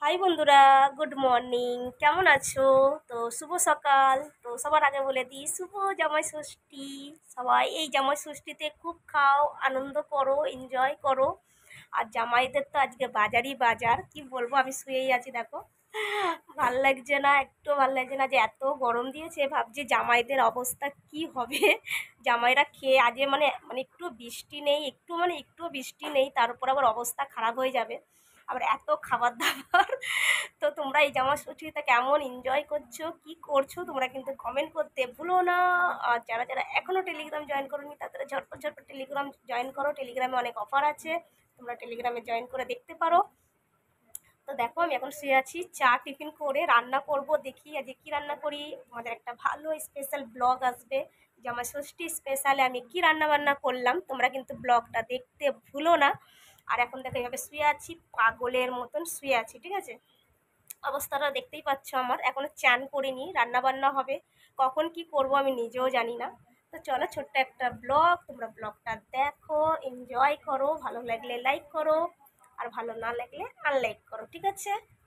High বন্ধুরা, good morning. কেমন আছো? তো শুভ সকাল। তো সবার আগে বলে দিই শুভ জামাই ষষ্ঠী। সবাই এই জামাই ষষ্ঠীতে খুব খাও, আনন্দ করো, এনজয় করো। আর জামাইদের তো আজকে বাজারই বাজার, কি বলবো, আমি শুয়েই আছি দেখো। ভাল লাগছে না, একটু ভাল লাগছে না যে এত গরম দিয়েছে। ভাবছি জামাইদের অবস্থা কি হবে। জামাইরা খেয়ে আজকে মানে মানে একটু বৃষ্টি নেই, একটু বৃষ্টি নেই, তার উপর আবার অবস্থা খারাপ হয়ে যাবে। আবার এত খাবার দাবার। তো তোমরা এই জামা ষষ্ঠীটা কেমন এনজয় করছো, কি করছো তোমরা কিন্তু কমেন্ট করতে ভুলো না। আর যারা যারা এখনও টেলিগ্রাম জয়েন করোনি তারা ঝটপট ঝটপট টেলিগ্রাম জয়েন করো। টেলিগ্রামে অনেক অফার আছে, তোমরা টেলিগ্রামে জয়েন করে দেখতে পারো। তো দেখো আমি এখন শুয়ে আছি, চা টিফিন করে রান্না করব, দেখি আজকে কী রান্না করি। আমাদের একটা ভালো স্পেশাল ব্লগ আসবে জামাই ষষ্ঠী স্পেশালে আমি কি রান্না বান্না করলাম, তোমরা কিন্তু ব্লগটা দেখতে ভুলো না। আর এখন দেখো এইভাবে শুয়ে আছি, পাগলের মতন শুয়ে আছি, ঠিক আছে। অবস্থাটা দেখতেই পাচ্ছ আমার, এখনো চান করিনি, রান্না বান্না হবে, কখন কি করব আমি নিজেও জানি না। তো চলো, ছোট্ট একটা ব্লগ, তোমরা ব্লগটা দেখো, এনজয় করো, ভালো লাগলে লাইক করো, আর ভালো না লাগলে আনলাইক করো, ঠিক আছে।